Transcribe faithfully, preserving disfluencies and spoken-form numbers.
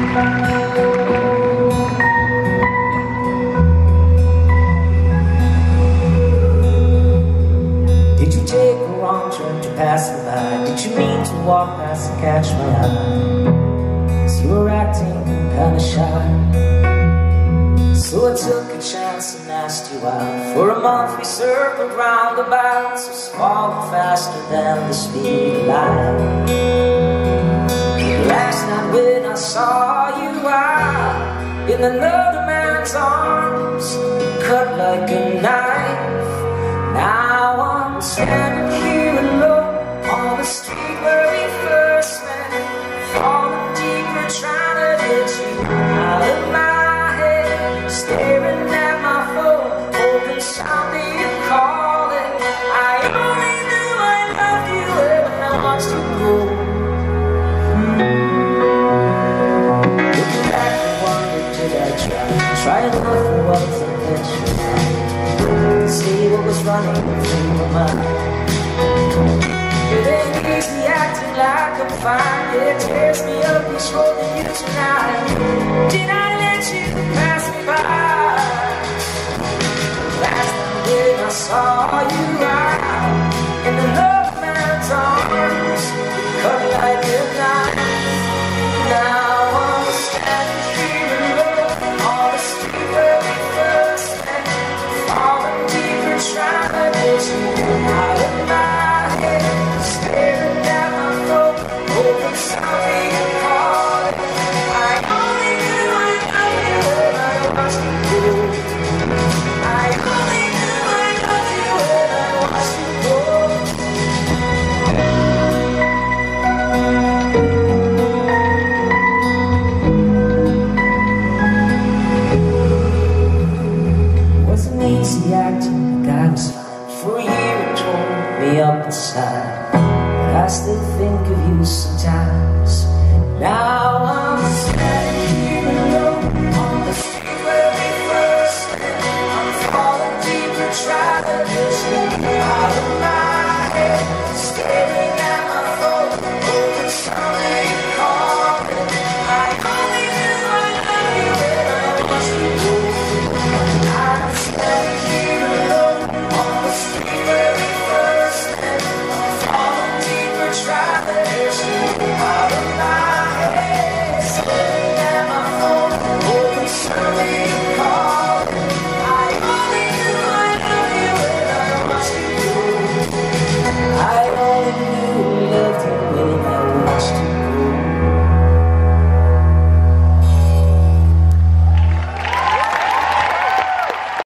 Did you take a wrong turn to pass me by? Did you mean to walk past and catch my eye? 'Cause you were acting kinda shy. So I took a chance and asked you out. For a month we circled roundabouts, was falling faster than the speed of light. Last night when I saw you out in another man's arms, cut like a knife. Now I'm standing here alone on the street where we first met, falling deeper, trying to get you out of my head, staring at my phone, hoping someday you'd call it. I only knew I loved you when I watched you go. Looking back, I wonder, did I try? Try enough for what's intentional? See what was running through my mind. It ain't easy acting like I'm fine. It tears me up, he's holding you tonight. Did I let you pass me by? Last time when I saw you out in another man's arms, cut like a knife.